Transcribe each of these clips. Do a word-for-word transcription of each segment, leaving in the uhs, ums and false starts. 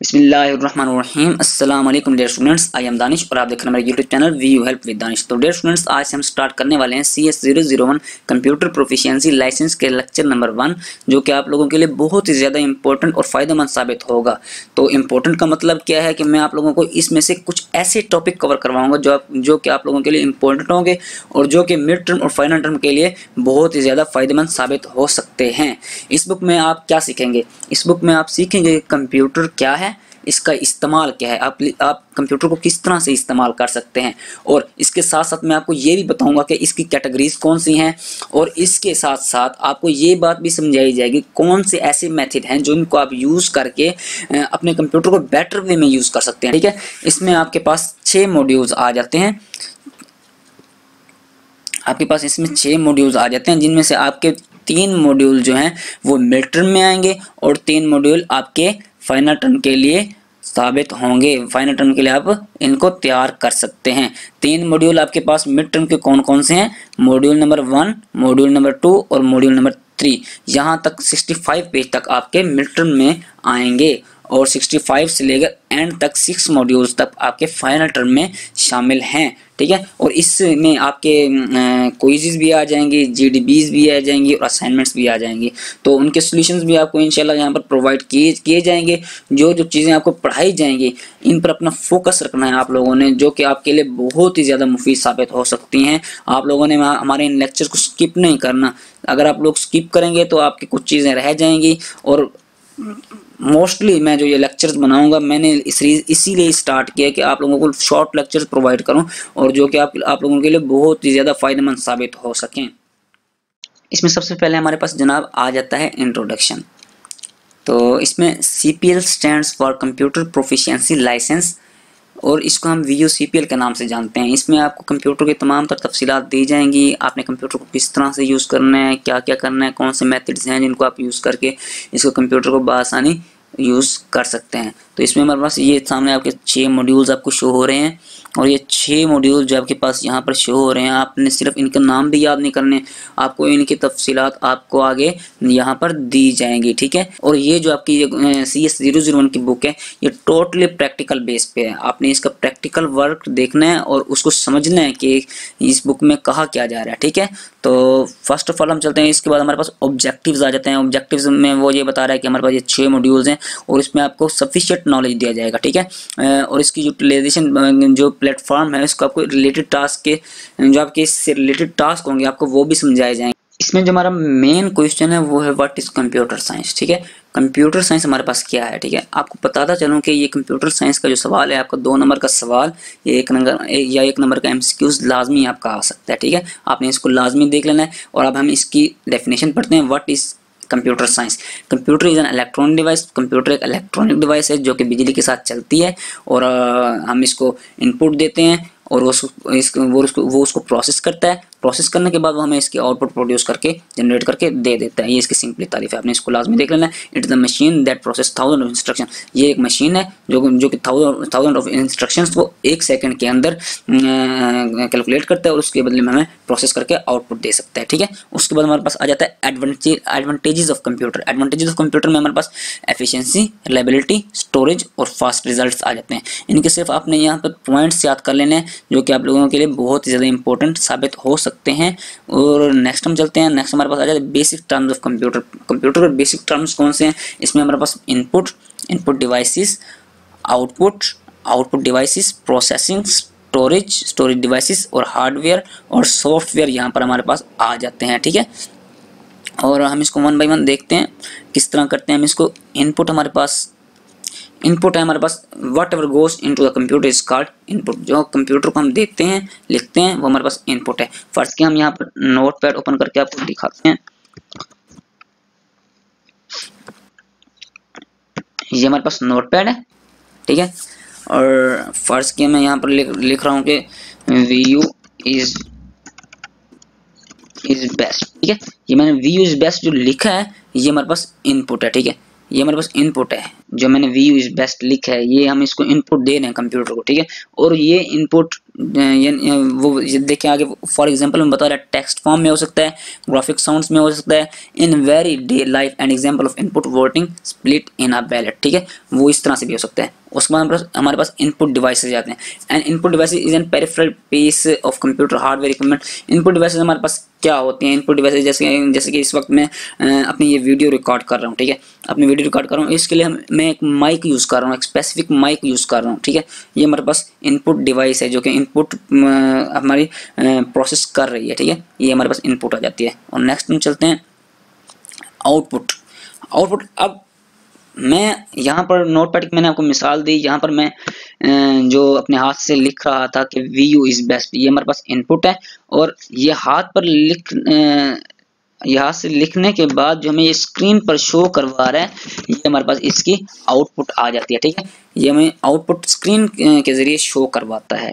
बिस्मिल्लाहिर्रहमानिर्रहीम। अस्सलाम वालेकुम dear students, I am Danish और आप देख रहे हैं मेरा YouTube channel we you help with Danish. तो डियर स्टूडेंट्स, आज से हम स्टार्ट करने वाले हैं C S zero zero one computer proficiency license के लेक्चर नंबर वन, जो कि आप लोगों के लिए बहुत ही ज़्यादा इंपॉर्टेंट और फ़ायदेमंद साबित होगा। तो इम्पोर्टेंट का मतलब क्या है कि मैं आप लोगों को इसमें से कुछ ऐसे टॉपिक कवर करवाऊँगा जो आप जो कि आप लोगों के लिए इंपॉर्टेंट होंगे और जो कि मिड टर्म और फाइनल टर्म के लिए बहुत ही ज़्यादा फ़ायदेमंद साबित हो सकते हैं। इस बुक में आप क्या सीखेंगे? इस बुक में आप सीखेंगे कंप्यूटर क्या है, इसका इस्तेमाल क्या है, आप आप कंप्यूटर को किस तरह से इस्तेमाल कर सकते हैं, और इसके साथ साथ मैं आपको ये भी बताऊंगा कि इसकी कैटेगरीज कौन सी हैं, और इसके साथ साथ आपको ये बात भी समझाई जाएगी कौन से ऐसे मेथड हैं जो इनको आप यूज़ करके अपने कंप्यूटर को बेटर वे में यूज़ कर सकते हैं। ठीक है, इसमें आपके पास छः मॉड्यूल्स आ जाते हैं आपके पास इसमें छः मॉड्यूल्स आ जाते हैं जिनमें से आपके तीन मॉड्यूल जो हैं वो मिड टर्म में आएंगे और तीन मॉड्यूल आपके फाइनल टर्म के लिए साबित होंगे। फाइनल टर्म के लिए आप इनको तैयार कर सकते हैं। तीन मॉड्यूल आपके पास मिड टर्म के कौन कौन से हैं? Module number one, module number two और मॉड्यूल नंबर थ्री। यहाँ तक पैंसठ पेज तक आपके मिड टर्म में आएंगे और पैंसठ से लेकर एंड तक सिक्स मॉड्यूल्स तक आपके फाइनल टर्म में शामिल हैं। ठीक है, और इसमें आपके क्विज़ेस भी आ जाएंगे, जीडीबीज भी आ जाएंगी और असाइनमेंट्स भी आ जाएंगी। तो उनके सॉल्यूशंस भी आपको इंशाल्लाह यहाँ पर प्रोवाइड किए किए जाएंगे। जो जो चीज़ें आपको पढ़ाई जाएंगी इन पर अपना फोकस रखना है आप लोगों ने, जो कि आपके लिए बहुत ही ज़्यादा मुफीद साबित हो सकती हैं। आप लोगों ने हमारे इन लेक्चर को स्किप नहीं करना। अगर आप लोग स्किप करेंगे तो आपकी कुछ चीज़ें रह जाएंगी। और मोस्टली मैं जो ये लेक्चर्स बनाऊंगा मैंने इस इसीलिए स्टार्ट किया कि आप लोगों को शॉर्ट लेक्चर्स प्रोवाइड करूं और जो कि आप आप लोगों के लिए बहुत ही ज़्यादा फ़ायदेमंद साबित हो सकें। इसमें सबसे पहले हमारे पास जनाब आ जाता है इंट्रोडक्शन। तो इसमें C P L stands for computer proficiency license, और इसको हम V U C P L के नाम से जानते हैं। इसमें आपको कंप्यूटर की तमाम तर तफसीलात दी जाएंगी। आपने कंप्यूटर को किस तरह से यूज़ करना है, क्या क्या करना है, कौन से मेथड्स हैं जिनको आप यूज़ करके इसको कंप्यूटर को बआसानी यूज़ कर सकते हैं। तो इसमें हमारे पास ये सामने आपके छः मॉड्यूल्स आपको शो हो रहे हैं, और ये छः मॉड्यूल जो आपके पास यहाँ पर शो हो रहे हैं, आपने सिर्फ इनका नाम भी याद नहीं करने, आपको इनकी तफसीलात आपको आगे यहाँ पर दी जाएंगी। ठीक है, और ये जो आपकी C S zero zero one की बुक है ये टोटली प्रैक्टिकल बेस पे है। आपने इसका प्रैक्टिकल वर्क देखना है और उसको समझना है कि इस बुक में कहा क्या जा रहा है। ठीक है, तो फर्स्ट ऑफ ऑल हम चलते हैं। इसके बाद हमारे पास ऑब्जेक्टिव्स आ जाते हैं। ऑब्जेक्टिव्स में वो ये बता रहा है कि हमारे पास ये छः मॉड्यूल्स हैं और इसमें आपको सफिशिएंट नॉलेज दिया जाएगा। ठीक है, और इसकी यूटिलाइजेशन जो प्लेटफॉर्म है इसको आपको रिलेटेड टास्क के जो आपके इससे रिलेटेड टास्क होंगे आपको वो भी समझाए जाएंगे। इसमें जो हमारा मेन क्वेश्चन है वो है व्हाट इज कंप्यूटर साइंस। ठीक है, कंप्यूटर साइंस हमारे पास क्या है? ठीक है, आपको बताता चलूँ कि ये कंप्यूटर साइंस का जो सवाल है आपका दो नंबर का सवाल ये एक नंबर या एक नंबर का एमसीक्यूज लाजमी आपका आ सकता है। ठीक है, आपने इसको लाजमी देख लेना है। और अब हम इसकी डेफिनेशन पढ़ते हैं। What is computer science? Computer is an electronic device. Computer एक इलेक्ट्रॉनिक डिवाइस है जो कि बिजली के साथ चलती है, और आ, हम इसको इनपुट देते हैं और वो इसको वो उसको वो उसको प्रोसेस करता है। प्रोसेस करने के बाद वो हमें इसकी आउटपुट प्रोड्यूस करके जनरेट करके दे देता है। ये इसकी सिंपली तारीफ है, आपने इसको लाजमी देख लेना है। It is the machine that process thousand of instruction. ये एक मशीन है जो जो कि थाउजेंड थाउजेंड ऑफ इंस्ट्रक्शंस को एक सेकंड के अंदर कैलकुलेट करता है और उसके बदले में हमें प्रोसेस करके आउटपुट दे सकता है। ठीक है, उसके बाद हमारे पास आ जाता है advantage advantages of computer. Advantages of computer में हमारे पास एफिशिएंसी, रिलायबिलिटी, स्टोरेज और फास्ट रिजल्ट्स आ जाते हैं। इनके सिर्फ आपने यहाँ पर पॉइंट्स याद कर लेने हैं जो कि आप लोगों के लिए बहुत ही ज़्यादा इंपॉर्टेंट साबित हो सकते हैं। और नेक्स्ट हम चलते हैं। नेक्स्ट हमारे पास आ जाता है basic terms of computer. Computer के बेसिक टर्म्स कौन से हैं? इसमें हमारे पास input, input devices, output, output devices, processing, storage, storage devices और हार्डवेयर और सॉफ्टवेयर यहाँ पर हमारे पास आ जाते हैं। ठीक है, और हम इसको वन बाई वन देखते हैं किस तरह करते हैं हम इसको। इनपुट हमारे पास इनपुट है हमारे पास whatever goes into the computer is called input. जो कंप्यूटर को हम देखते हैं लिखते हैं वो हमारे पास इनपुट है। फर्स्ट के हम यहाँ पर नोट पैड ओपन करके आपको दिखाते हैं। ये हमारे पास नोट पैड है। ठीक है, और फर्स्ट के मैं यहाँ पर लिख, लिख रहा हूँ कि V U is is best. ठीक है, ये मैंने वी यू इज बेस्ट जो लिखा है ये हमारे पास इनपुट है। ठीक है, ये हमारे पास इनपुट है। जो मैंने वी यू इज बेस्ट लिखा है, ये हम इसको इनपुट दे रहे हैं कंप्यूटर को, ठीक है। और ये इनपुट वो देखिए आगे फॉर एग्जांपल मैं बता रहा है टेक्स्ट फॉर्म में हो सकता है, ग्राफिक साउंड्स में हो सकता है, in very day life and example of input voting split in a ballot, ठीक है, वो इस तरह से भी हो सकता है। उसके बाद हमारे पास हमारे पास इनपुट डिवाइसेज आते हैं, and input devices is an peripheral piece of computer hardware equipment. Input devices हमारे पास क्या होती हैं? इनपुट डिवाइसेज जैसे जैसे कि इस वक्त मैं अपनी ये वीडियो रिकॉर्ड कर रहा हूँ, ठीक है, अपनी वीडियो रिकॉर्ड कर रहा हूँ, इसके लिए हम मैं एक माइक यूज़ कर रहा हूँ, एक स्पेसिफिक माइक यूज़ कर रहा हूँ, ठीक है। ये हमारे पास इनपुट डिवाइस है जो कि इनपुट हमारी प्रोसेस कर रही है, ठीक है, ये हमारे पास इनपुट आ जाती है। और नेक्स्ट हम चलते हैं आउटपुट। आउटपुट अब मैं यहाँ पर नोटपैड की मैंने आपको मिसाल दी, यहाँ पर मैं जो अपने हाथ से लिख रहा था कि वी यू इज बेस्ट, ये हमारे पास इनपुट है, और ये हाथ पर लिख यहाँ से लिखने के बाद जो हमें ये स्क्रीन पर शो करवा रहा है, ये हमारे पास इसकी आउटपुट आ जाती है, ठीक है, ये हमें आउटपुट स्क्रीन के जरिए शो करवाता है।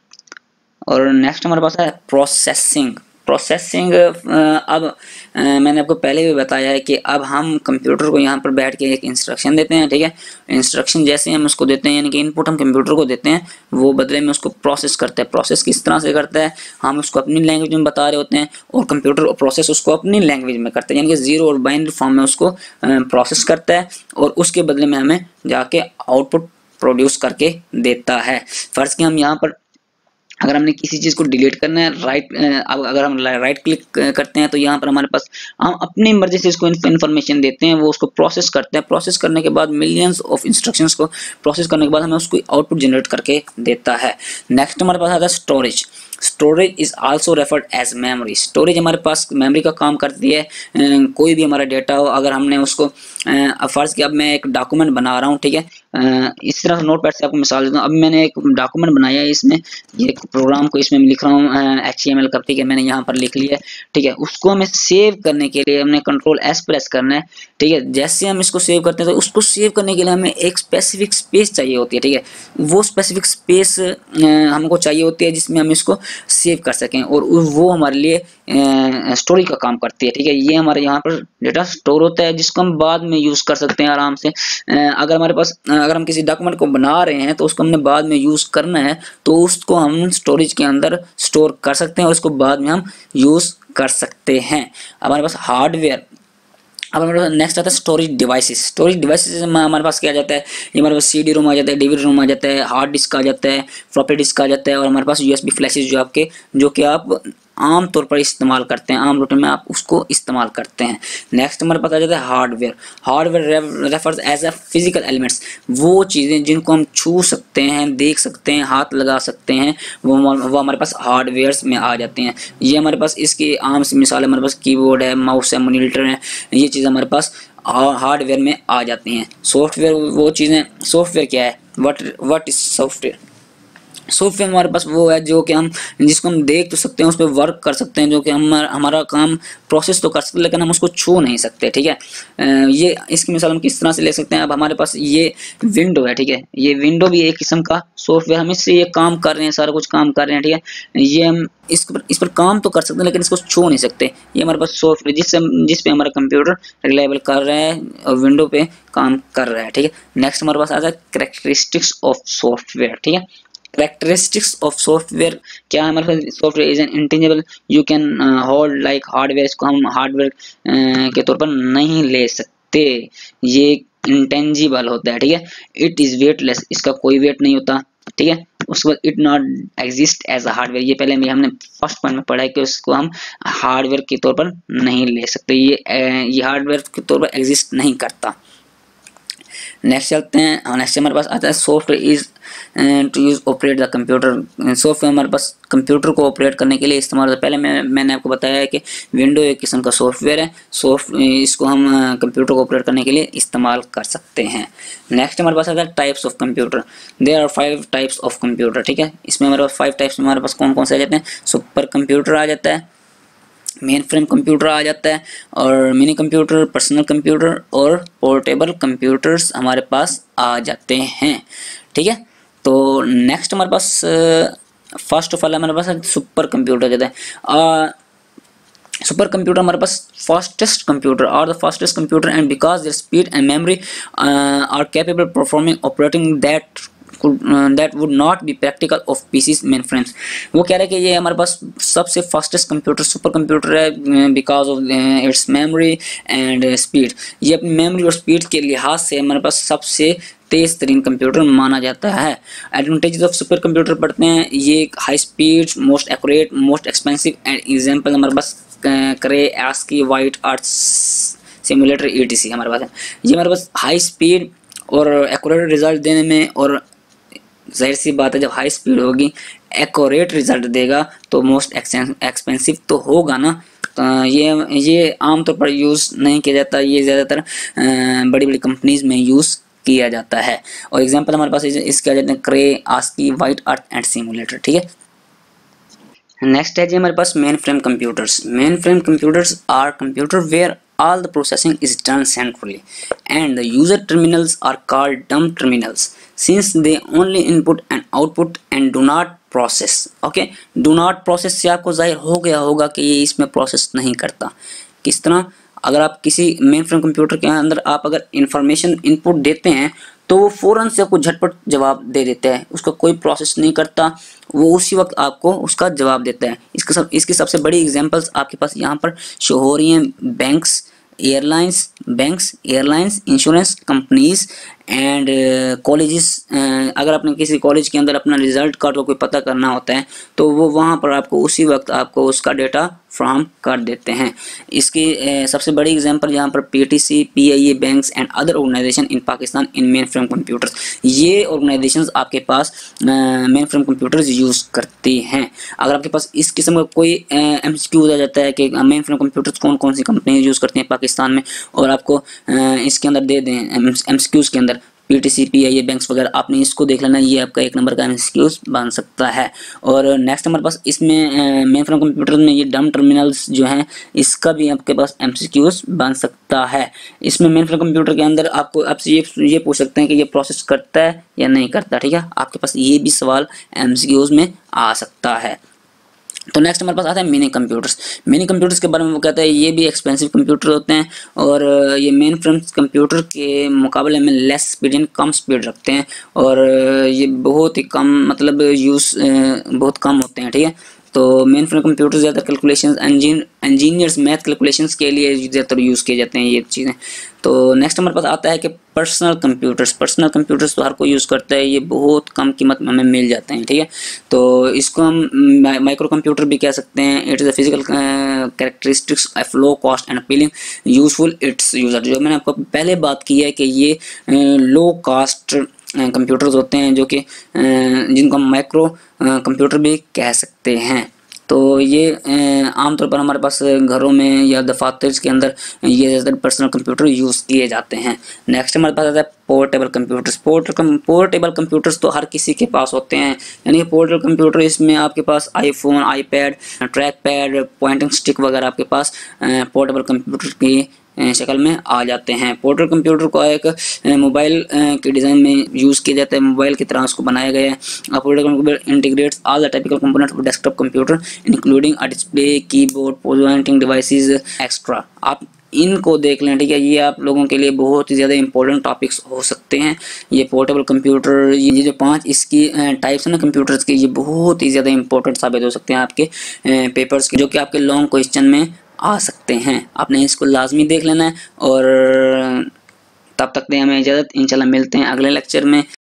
और नेक्स्ट हमारे पास है प्रोसेसिंग। प्रोसेसिंग अब मैंने आपको पहले भी बताया है कि अब हम कंप्यूटर को यहाँ पर बैठ के एक इंस्ट्रक्शन देते हैं, ठीक है। इंस्ट्रक्शन जैसे हम उसको देते हैं, यानी कि इनपुट हम कंप्यूटर को देते हैं, वो बदले में उसको प्रोसेस करता है। प्रोसेस किस तरह से करता है? हम उसको अपनी लैंग्वेज में बता रहे होते हैं और कंप्यूटर प्रोसेस उसको अपनी लैंग्वेज में करता है, यानी कि जीरो और बाइनरी फॉर्म में उसको प्रोसेस करता है और उसके बदले में हमें जाके आउटपुट प्रोड्यूस करके देता है। फर्ज कि हम यहाँ पर अगर हमने किसी चीज़ को डिलीट करना है, राइट अगर हम राइट क्लिक करते हैं तो यहाँ पर हमारे पास हम अपनी मर्जी से इसको इन्फॉर्मेशन देते हैं, वो उसको प्रोसेस करते हैं। प्रोसेस करने के बाद मिलियंस ऑफ इंस्ट्रक्शंस को प्रोसेस करने के बाद हमें उसको आउटपुट जनरेट करके देता है। नेक्स्ट हमारे पास आता है storage. Storage is also referred as memory. Storage हमारे पास मेमोरी का काम करती है। कोई भी हमारा डेटा हो, अगर हमने उसको फर्ज किया अब मैं एक डॉक्यूमेंट बना रहा हूँ, ठीक है, इस तरह से नोटपैड से आपको मिसाल देता हूँ। अब मैंने एक डॉक्यूमेंट बनाया है, इसमें ये प्रोग्राम को इसमें लिख रहा हूँ एच टी एम एल का, ठीक है, मैंने यहाँ पर लिख लिया है, ठीक है। उसको हमें सेव करने के लिए हमने कंट्रोल एस प्रेस करना है, ठीक है। जैसे हम इसको सेव करते हैं तो उसको सेव करने के लिए हमें एक स्पेसिफिक स्पेस चाहिए होती है, ठीक है। वो स्पेसिफिक स्पेस हमको चाहिए होती है जिसमें हम इसको सेव कर सकें, और वो हमारे लिए स्टोरेज का काम करती है, ठीक है। ये हमारे यहाँ पर डेटा स्टोर होता है जिसको हम बाद में यूज़ कर सकते हैं आराम से। अगर हमारे पास अगर हम किसी डॉक्यूमेंट को बना रहे हैं तो उसको हमने बाद में यूज़ करना है तो उसको हम स्टोरेज के अंदर स्टोर कर सकते हैं और उसको बाद में हम यूज़ कर सकते हैं। हमारे पास हार्डवेयर। अब हमारे पास नेक्स्ट आता है स्टोरेज डिवाइसेस। स्टोरेज डिवाइसेस में हमारे पास क्या आ जाता है? ये हमारे पास सी डी रोम आ जाता है, डीवीडी रोम आ जाता है, हार्ड डिस्क आ जाता है, फ्लॉपी डिस्क आ जाता है, और हमारे पास यूएसबी फ्लैशेज जो आपके जो कि आप आम तौर पर इस्तेमाल करते हैं, आम रूटीन में आप उसको इस्तेमाल करते हैं। नेक्स्ट हमारे पास आ जाता है hardware. Hardware refers as a physical elements, वो चीज़ें जिनको हम छू सकते हैं, देख सकते हैं, हाथ लगा सकते हैं, वो वो हमारे पास हार्डवेयर्स में आ जाते हैं। ये हमारे पास इसकी आम सी मिसाल है, हमारे पास कीबोर्ड है, माउस है, मॉनिटर है, ये चीज़ हमारे पास हार्डवेयर में आ जाती हैं। सॉफ्टवेयर वो चीज़ें, सॉफ्टवेयर क्या है? What what is software? Software हमारे पास वो है जो कि हम जिसको हम देख तो सकते हैं, उस पर वर्क कर सकते हैं, जो कि हम हमारा काम प्रोसेस तो कर सकते हैं लेकिन हम उसको छू नहीं सकते, ठीक है। ये इसकी मिसाल हम किस तरह से ले सकते हैं? अब हमारे पास ये विंडो है, ठीक है, ये विंडो भी एक किस्म का सॉफ्टवेयर, हम इससे ये काम कर रहे हैं, सारा कुछ काम कर रहे हैं, ठीक है। ये हम इस पर इस पर काम तो कर सकते हैं लेकिन इसको छू नहीं सकते। ये हमारे पास सॉफ्टवेयर जिससे जिस पे हमारा कंप्यूटर रिलायबल कर रहा है और विंडो पे काम कर रहा है, ठीक है। नेक्स्ट हमारे पास आता है कैरेक्टरिस्टिक्स ऑफ सॉफ्टवेयर, ठीक है। कैरेक्टरिस्टिक्स ऑफ सॉफ्टवेयर क्या है? हमारे पास software is an intangible you can hold like hardware. इसको हम हार्डवेयर uh, के तौर पर नहीं ले सकते, ये इंटेंजिबल होता है, ठीक है। इट इज वेटलेस, इसका कोई वेट नहीं होता, ठीक है। उसके बाद it not exist as a hardware, ये पहले हमने फर्स्ट पॉइंट में पढ़ा है कि उसको हम हार्डवेयर के तौर पर नहीं ले सकते, ये ये हार्डवेयर के तौर पर एग्जिस्ट नहीं करता। नेक्स्ट चलते हैं, नेक्स्ट हमारे पास आता है software is to use operate the computer. Software हमारे पास कंप्यूटर को ऑपरेट करने के लिए इस्तेमाल होता है। पहले मैं मैंने आपको बताया है कि विंडो एक किस्म का सॉफ्टवेयर है, सॉफ्ट इसको हम कंप्यूटर को ऑपरेट करने के लिए इस्तेमाल कर सकते हैं। नेक्स्ट हमारे पास आता है types of computer. There are five types of computer, ठीक है। इसमें हमारे पास फाइव टाइप्स हमारे पास कौन कौन से आ जाते हैं? सुपर कंप्यूटर आ जाता है, मेन फ्रेम कंप्यूटर आ जाता है, और मिनी कंप्यूटर, पर्सनल कंप्यूटर और पोर्टेबल कंप्यूटर्स हमारे पास आ जाते हैं, ठीक है। तो नेक्स्ट हमारे पास फर्स्ट ऑफ ऑल हमारे पास सुपर कंप्यूटर आ जाता है। सुपर कंप्यूटर हमारे पास फास्टेस्ट कंप्यूटर और the fastest computer and because their speed and memory are capable performing operating that that would not be practical of PCs main frames. वो कह रहे हैं कि ये हमारे पास सबसे फास्टेस्ट कंप्यूटर सुपर कंप्यूटर है because of its memory and speed. ये अपनी मेमोरी और स्पीड के लिहाज से हमारे पास सबसे तेज तरीन कंप्यूटर माना जाता है। एडवांटेजेस ऑफ सुपर कंप्यूटर पढ़ते हैं, ये high speed, most accurate, most expensive and example हमारे पास Cray ASCI, white arts simulator etc हमारे पास है। ये हमारे पास हाई स्पीड और एक्यूरेट रिजल्ट देने में, और जाहिर सी बात है जब हाई स्पीड होगी एक्यूरेट रिजल्ट देगा तो मोस्ट एक्सपेंसिव तो होगा ना। तो ये ये आमतौर पर यूज़ नहीं किया जाता, ये ज़्यादातर बड़ी बड़ी कंपनीज में यूज़ किया जाता है। और एग्जांपल हमारे पास इसके आ जाते हैं Cray, ASCI, white art and simulator, ठीक है। नेक्स्ट है जी हमारे पास main frame computers. Main frame computers are computer where all the processing is done centrally and the user terminals are called dumb terminals since they only input and output and do not process। okay, do not process से आपको जाहिर हो गया होगा कि ये इसमें process नहीं करता। किस तरह? अगर आप किसी मेन फ्रेम कंप्यूटर के अंदर आप अगर इंफॉर्मेशन इनपुट देते हैं तो वो फ़ौरन से आपको झटपट जवाब दे देता है, उसका कोई प्रोसेस नहीं करता, वो उसी वक्त आपको उसका जवाब देता है। इसके सब इसकी सबसे बड़ी एग्जांपल्स आपके पास यहाँ पर शो हो रही हैं। Banks, airlines, banks, airlines, insurance companies and colleges. अगर आपने किसी कॉलेज के अंदर अपना रिजल्ट कार्ड को कोई पता करना होता है तो वो वहाँ पर आपको उसी वक्त आपको उसका डेटा फ्राहम कर देते हैं। इसकी uh, सबसे बड़ी एग्जांपल यहाँ पर PTC, PIA, banks and other organization in Pakistan in main frame computers. ये ऑर्गेनाइजेशंस आपके पास मेन फ्रेम कंप्यूटर्स यूज़ करती हैं। अगर आपके पास इस किस्म का कोई एमसीक्यू आ जाता है कि मेन फ्रेम कंप्यूटर्स कौन कौन सी कंपनी यूज़ करती हैं पाकिस्तान में, और आपको uh, इसके अंदर दे दें एमसीक्यूज़ के अंदर पीटीसी, पीआईए, बैंक्स वगैरह, आपने इसको देख लेना, ये आपका एक नंबर का एमसीक्यूज बन सकता है। और नेक्स्ट हमारे पास इसमें मेन फ्रेम कंप्यूटर में ये डम टर्मिनल्स जो हैं इसका भी आपके पास एमसीक्यूज बन सकता है। इसमें मेन फ्रेम कंप्यूटर के अंदर आपको आपसे ये ये पूछ सकते हैं कि ये प्रोसेस करता है या नहीं करता, ठीक है। आपके पास ये भी सवाल एमसीक्यूज में आ सकता है। तो नेक्स्ट हमारे पास आता है मिनी कंप्यूटर्स। मिनी कंप्यूटर्स के बारे में वो कहता है ये भी एक्सपेंसिव कंप्यूटर होते हैं और ये मेन फ्रेम कंप्यूटर के मुकाबले में लेस स्पीड यानी कम स्पीड रखते हैं, और ये बहुत ही कम मतलब यूज़ बहुत कम होते हैं, ठीक है। तो मेन फ्रेम कंप्यूटर ज़्यादा calculations engine engineers math calculations के लिए ज़्यादातर यूज़ किए जाते हैं ये चीज़ें। तो नेक्स्ट हमारे पास आता है कि पर्सनल कंप्यूटर्स। पर्सनल कंप्यूटर्स तो हर कोई यूज़ करता है, ये बहुत कम कीमत में हमें मिल जाते हैं, ठीक है। तो इसको हम माइक्रो कंप्यूटर भी कह सकते हैं। It is a physical characteristics of low cost and appealing useful its user. जो मैंने आपको पहले बात की है कि ये लो कास्ट कंप्यूटर्स होते हैं जो कि जिनको हम माइक्रो कंप्यूटर भी कह सकते हैं। तो ये आमतौर पर हमारे पास घरों में या दफातर के अंदर ये ज़्यादातर पर्सनल कंप्यूटर यूज़ किए जाते हैं। नेक्स्ट हमारे पास आता है portable computers. Portable portable computers तो हर किसी के पास होते हैं, यानी पोर्टेबल कंप्यूटर इसमें आपके पास iPhone, iPad, track pad, pointing stick वगैरह आपके पास पोर्टेबल कंप्यूटर की शक्ल में आ जाते हैं। पोर्टेबल कंप्यूटर को एक मोबाइल के डिज़ाइन में यूज़ किया जाता है, मोबाइल की तरह उसको बनाया गया है। Portable computer integrates all the typical components of desktop computer including a display, keyboard, pointing devices extra. आप इनको देख लें, ठीक है। ये आप लोगों के लिए बहुत ही ज़्यादा इंपॉर्टेंट टॉपिक्स हो सकते हैं। ये पोर्टेबल कंप्यूटर, ये जो पांच इसकी टाइप्स हैं ना कंप्यूटर्स की, ये बहुत ही ज़्यादा इंपॉर्टेंट साबित हो सकते हैं आपके पेपर्स के, जो कि आपके लॉन्ग क्वेश्चन में आ सकते हैं। आपने इसको लाजमी देख लेना है। और तब तक दे हमें इजाज़त, इंशाल्लाह मिलते हैं अगले लेक्चर में।